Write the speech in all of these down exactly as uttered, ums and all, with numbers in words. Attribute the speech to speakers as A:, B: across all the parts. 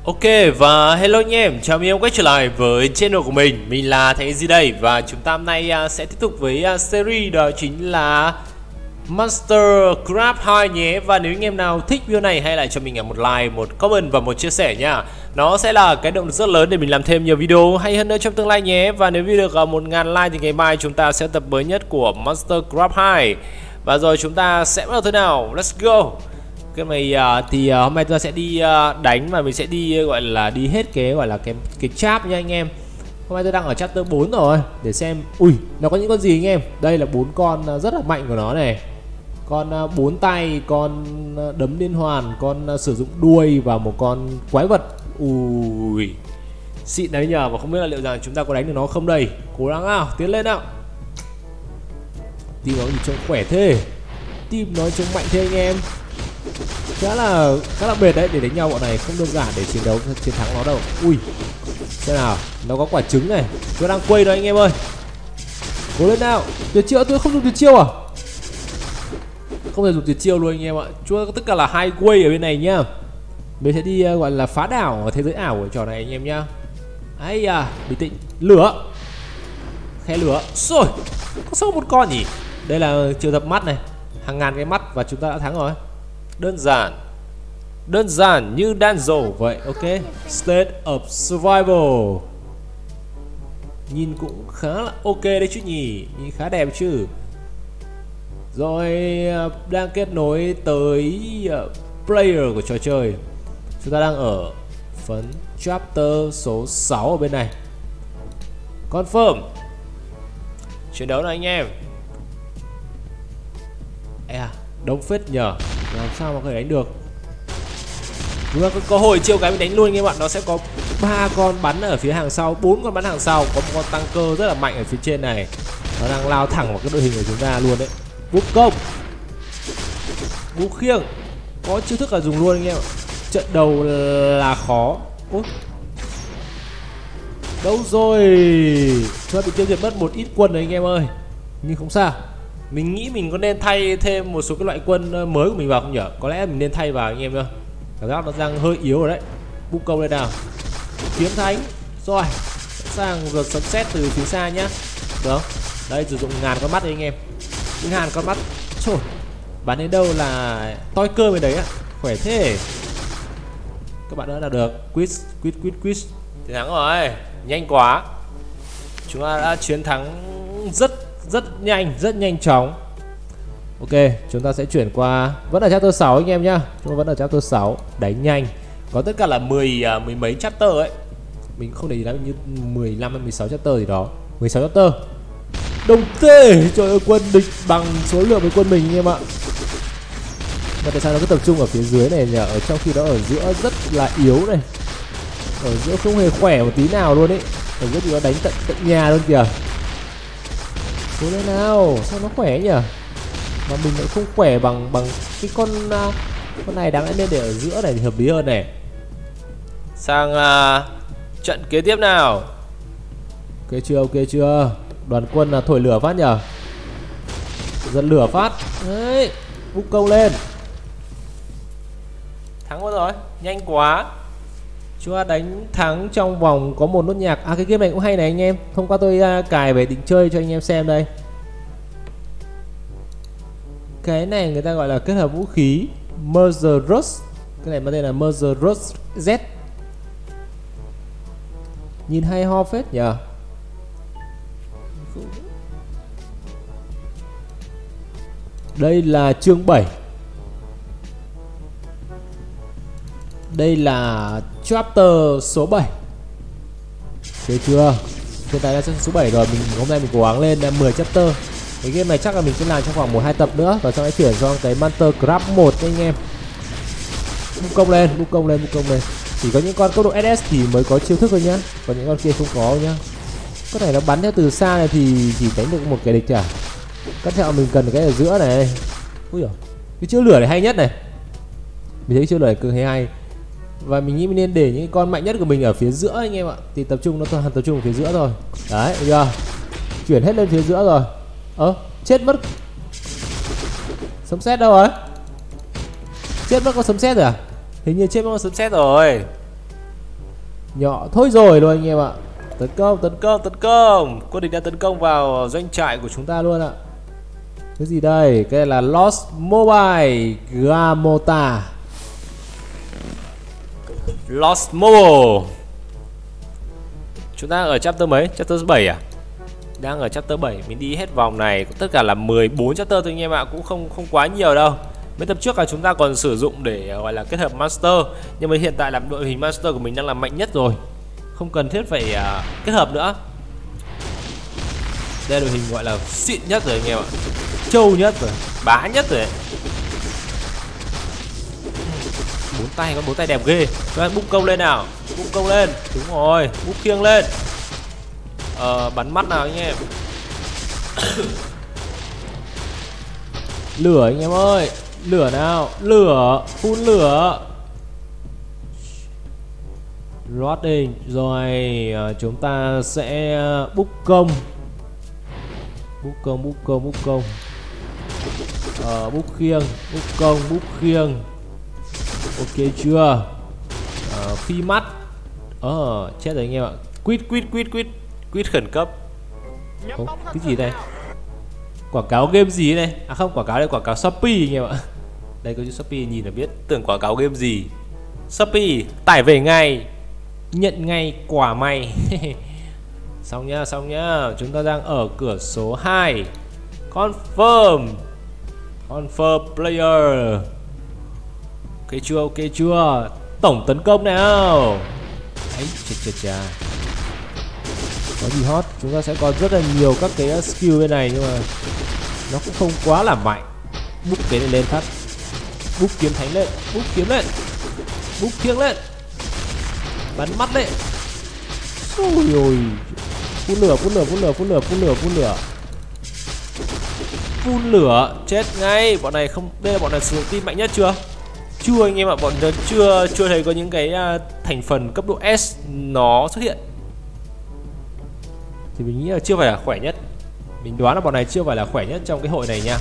A: Ok và hello anh em, chào mừng em quay trở lại với channel của mình. Mình là Thành Di đây và chúng ta hôm nay uh, sẽ tiếp tục với uh, series đó chính là Monster Grab hai nhé. Và nếu anh em nào thích video này hãy lại cho mình một like, một comment và một chia sẻ nha. Nó sẽ là cái động lực rất lớn để mình làm thêm nhiều video hay hơn nữa trong tương lai nhé. Và nếu video được uh, một ngàn like thì ngày mai chúng ta sẽ tập mới nhất của Monster Grab hai. Và rồi chúng ta sẽ bắt đầu thế nào, let's go. Cái này uh, thì uh, hôm nay tôi sẽ đi uh, đánh và mình sẽ đi uh, gọi là đi hết cái gọi là cái cái chap nha anh em. Hôm nay tôi đang ở chapter bốn rồi để xem. Ui, nó có những con gì anh em? Đây là bốn con uh, rất là mạnh của nó này. Con uh, bốn tay, con uh, đấm liên hoàn, con uh, sử dụng đuôi và một con quái vật. Ui, xịn đấy nhờ. Và không biết là liệu rằng chúng ta có đánh được nó không đây. Cố gắng nào, tiến lên nào. Team nó gì trông khỏe thế, team nó trông mạnh thế anh em. Khá là khá là mệt đấy, để đánh nhau bọn này không đơn giản để chiến đấu chiến thắng nó đâu. Ui, xem nào, nó có quả trứng này, nó đang quay đó anh em ơi. Cố lên nào, tuyệt chiêu. Tôi không dùng tuyệt chiêu à? Không thể dùng tuyệt chiêu luôn anh em ạ. Chúa tất cả là hai quay ở bên này nhá. Mình sẽ đi uh, gọi là phá đảo ở thế giới ảo của trò này anh em nhá. Ấy à, bình tĩnh. Lửa, khe lửa rồi. Có số một con nhỉ? Đây là triệu tập mắt này, hàng ngàn cái mắt và chúng ta đã thắng rồi. Đơn giản, đơn giản như đan dầu vậy. Ok, State of Survival nhìn cũng khá là ok đấy chứ nhỉ, nhìn khá đẹp chứ. Rồi đang kết nối tới player của trò chơi. Chúng ta đang ở phần chapter số sáu ở bên này. Confirm chiến đấu này anh em. À, đông phết nhờ, làm sao mà có thể đánh được. Chúng ta có cơ hội chiêu cái mình đánh luôn anh em ạ. Nó sẽ có ba con bắn ở phía hàng sau, bốn con bắn hàng sau, có một con tăng cơ rất là mạnh ở phía trên này. Nó đang lao thẳng vào cái đội hình của chúng ta luôn đấy. Búp công, búp khiêng, có chiêu thức là dùng luôn anh em ạ. Trận đầu là khó. Ủa? Đâu rồi? Chúng ta bị tiêu diệt mất một ít quân đấy anh em ơi. Nhưng không sao, mình nghĩ mình có nên thay thêm một số cái loại quân mới của mình vào không nhỉ? Có lẽ mình nên thay vào anh em nhá. Cảm giác nó đang hơi yếu rồi đấy. Búp công đây nào. Kiếm thánh. Rồi, sẵn sàng vượt sấm sét từ phía xa nhá. Được không? Đây, sử dụng ngàn con mắt đấy anh em. Những ngàn con mắt. Trời, bắn đến đâu là toi cơ bên đấy ạ. Khỏe thế. Các bạn đã đạt được. Quiz, quiz, quiz, quiz. Chiến thắng rồi. Nhanh quá. Chúng ta đã chiến thắng rất rất nhanh, rất nhanh chóng. Ok, chúng ta sẽ chuyển qua vẫn ở chapter sáu anh em nhá. Chúng ta vẫn ở chapter sáu, đánh nhanh. Có tất cả là mười mười mấy chapter ấy. Mình không để ý lắm, như mười lăm hay mười sáu chapter gì đó. mười sáu chapter. Đồng tê, trời ơi, quân địch bằng số lượng với quân mình anh em ạ. Mà tại sao nó cứ tập trung ở phía dưới này nhỉ? Ở trong khi đó ở giữa rất là yếu này. Ở giữa không hề khỏe một tí nào luôn ấy. Ở giữa thì nó đánh tận tận nhà luôn kìa. Cố lên nào, sao nó khỏe nhỉ? Mà mình lại không khỏe bằng bằng cái con uh, con này đáng lẽ nên để ở giữa này thì hợp lý hơn này. Sang uh, trận kế tiếp nào. Ok chưa, ok chưa? Đoàn quân là thổi lửa phát nhở? Dẫn lửa phát. Đấy, búp công lên. Thắng rồi, nhanh quá. Chúng ta đánh thắng trong vòng có một nốt nhạc. À, cái game này cũng hay này anh em. Hôm qua tôi uh, cài về định chơi cho anh em xem đây. Cái này người ta gọi là kết hợp vũ khí Murderous. Cái này mang tên là Murderous Z. Nhìn hay ho phết nhờ. Đây là chương bảy. Đây là chapter số bảy. Thấy chưa? Hiện tại là chapter số bảy rồi. Mình hôm nay mình cố gắng lên mười chapter. Cái game này chắc là mình sẽ làm trong khoảng một hai tập nữa. Và sau đó chuyển sang cái Monster Grab một anh em. Búp công lên, búp công lên, búp công lên. Chỉ có những con cấp độ ét ét thì mới có chiêu thức thôi nhá. Còn những con kia không có nhá. Con này nó bắn theo từ xa này thì chỉ đánh được một cái địch à. Cắt theo mình cần cái ở giữa này. Ui giời, cái chiêu lửa này hay nhất này. Mình thấy chiêu lửa này cực hay hay. Và mình nghĩ mình nên để những con mạnh nhất của mình ở phía giữa anh em ạ. Thì tập trung nó toàn tập trung ở phía giữa thôi. Đấy, bây giờ chuyển hết lên phía giữa rồi. Ơ, ờ, chết mất. Sấm sét đâu rồi? Chết mất con sấm sét rồi à? Hình như chết mất con sấm sét rồi. Nhỏ thôi rồi luôn anh em ạ. Tấn công, tấn công, tấn công. Quân địch đã tấn công vào doanh trại của chúng ta luôn ạ. Cái gì đây? Cái này là Lost Mobile Gramota. Lost Mobile. Chúng ta ở chapter mấy? Chapter bảy à? Đang ở chapter bảy, mình đi hết vòng này, tất cả là mười bốn chapter thôi anh em ạ, cũng không không quá nhiều đâu. Mấy tập trước là chúng ta còn sử dụng để gọi là kết hợp master, nhưng mà hiện tại là đội hình master của mình đang là mạnh nhất rồi, không cần thiết phải uh, kết hợp nữa. Đây là đội hình gọi là xịn nhất rồi anh em ạ, trâu nhất rồi, bá nhất rồi. Bốn tay, con bốn tay đẹp ghê. Rồi bung công lên nào, bung công lên, đúng rồi, bung khiêng lên. Ờ, bắn mắt nào anh em. Lửa anh em ơi, lửa nào, lửa, phun lửa. Loading rồi, uh, chúng ta sẽ búc công, búc công, búc công, búc công, ờ, búc khiêng, búc công, búc khiêng. Ok chưa? Uh, phi mắt. Ờ, uh, chết rồi anh em ạ. Quýt, quýt, quýt, quýt. Quýt khẩn cấp. Ồ, cái gì đây? Quảng cáo game gì này? À không, quảng cáo đây, quảng cáo Shopee anh em ạ. Đây có chữ Shopee nhìn là biết, tưởng quảng cáo game gì. Shopee tải về ngay, nhận ngay quả mày. Xong nhá, xong nhá. Chúng ta đang ở cửa số hai. Confirm. Confirm player. Ok chưa, ok chưa? Tổng tấn công nào. Ấy, chà chà chà. Có gì hot, chúng ta sẽ có rất là nhiều các cái skill bên này, nhưng mà nó cũng không quá là mạnh. Bút cái này lên phát, bút kiếm thánh lên, bút kiếm lên, bút kiêng lên, bắn mắt đấy. Ôi ôi, phun lửa, phun lửa, phun lửa, phun lửa, phun lửa, phun lửa, phun lửa, chết ngay. Bọn này không, đây là bọn này sử dụng team mạnh nhất chưa? Chưa anh em ạ, bọn chưa chưa thấy có những cái thành phần cấp độ S nó xuất hiện. Thì mình nghĩ là chưa phải là khỏe nhất. Mình đoán là bọn này chưa phải là khỏe nhất trong cái hội này nha.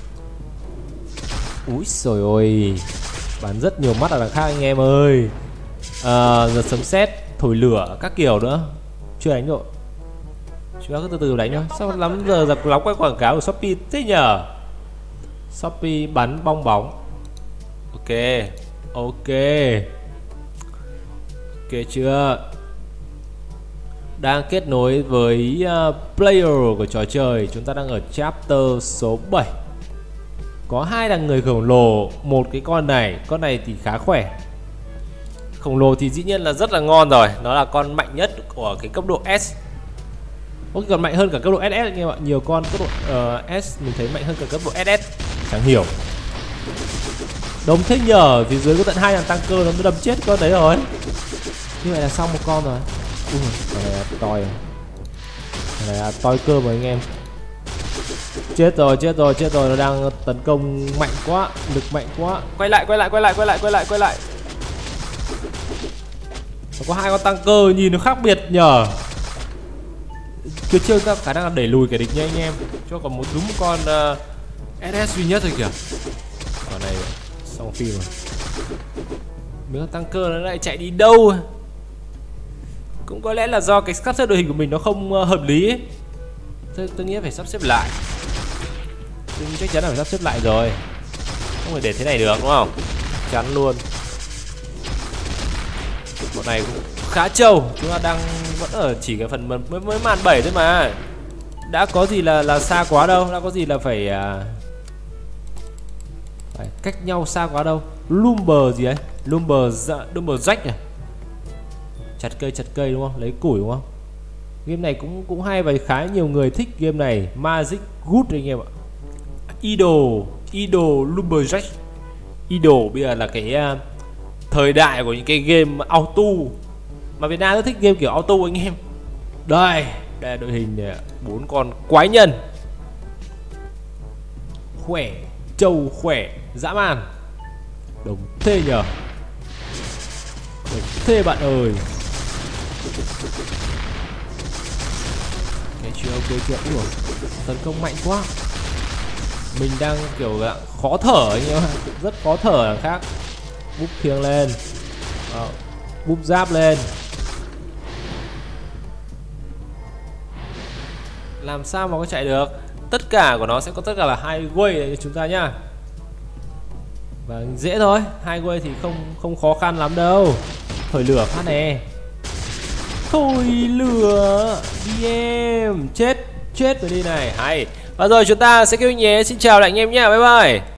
A: Úi xồi ôi, bắn rất nhiều mắt ở đằng khác anh em ơi. À, giật sấm sét, thổi lửa các kiểu nữa. Chưa đánh rồi. Chúng ta cứ từ từ đánh thôi. Sao lắm giờ giật lóng cái quảng cáo của Shopee thế nhờ? Shopee bắn bong bóng. Ok, ok, ok chưa? Đang kết nối với uh, player của trò chơi. Chúng ta đang ở chapter số bảy. Có hai đằng người khổng lồ, một cái con này, con này thì khá khỏe. Khổng lồ thì dĩ nhiên là rất là ngon rồi, nó là con mạnh nhất của cái cấp độ S. Có còn mạnh hơn cả cấp độ ét ét anh em ạ. Nhiều con cấp độ uh, S mình thấy mạnh hơn cả cấp độ ét ét. Chẳng hiểu. Đồng thế nhờ, phía dưới có tận hai thằng tăng cơ nó mới đâm chết con đấy rồi. Như vậy là xong một con rồi. Ui, con này là toi rồi. Con này là toi cơ mà anh em. Chết rồi, chết rồi, chết rồi, nó đang tấn công mạnh quá, lực mạnh quá. Quay lại, quay lại, quay lại, quay lại, quay lại, quay lại. Nó có hai con tăng cơ nhìn nó khác biệt nhờ. Cứ chưa các khả năng là đẩy lùi kẻ địch nha anh em. Cho còn một đúng một con uh, ét ét duy nhất thôi kìa. Con này xong phim rồi. Mấy con tăng cơ nó lại chạy đi đâu? Cũng có lẽ là do cái sắp xếp đội hình của mình nó không uh, hợp lý ấy. Tôi, tôi nghĩ phải sắp xếp lại. Tôi chắc chắn là phải sắp xếp lại rồi. Không thể để thế này được đúng không? Chắn luôn. Bọn này cũng khá trâu. Chúng ta đang vẫn ở chỉ cái phần mới, mới màn bảy thôi mà. Đã có gì là là xa quá đâu. Đã có gì là phải, uh, phải cách nhau xa quá đâu. Lumber gì ấy? Lumber, Lumber Jack này. Chặt cây, chặt cây đúng không? Lấy củi đúng không? Game này cũng cũng hay và khá nhiều người thích game này. Magic Good anh em ạ. Idol, Idol Lumberjack. Idol bây giờ là cái uh, thời đại của những cái game auto. Mà Việt Nam rất thích game kiểu auto anh em. Đây, đây là đội hình bốn con quái nhân. Khỏe, trâu khỏe, dã man. Đồng thế nhờ. Đồng thế bạn ơi. Ok chưa, ok chưa. Ủa, tấn công mạnh quá. Mình đang kiểu khó thở anh em ạ. Rất khó thở đằng khác. Búp khiêng lên, à, búp giáp lên. làm sao mà có chạy được. Tất cả của nó sẽ có tất cả là hai way cho chúng ta nhá. Và dễ thôi, hai way thì không không khó khăn lắm đâu. Thổi lửa phát nè. Thổi lửa đi em. Chết chết rồi đi này. Hay. Và rồi chúng ta sẽ kêu nhé. Xin chào lại anh em nhá. Bye bye.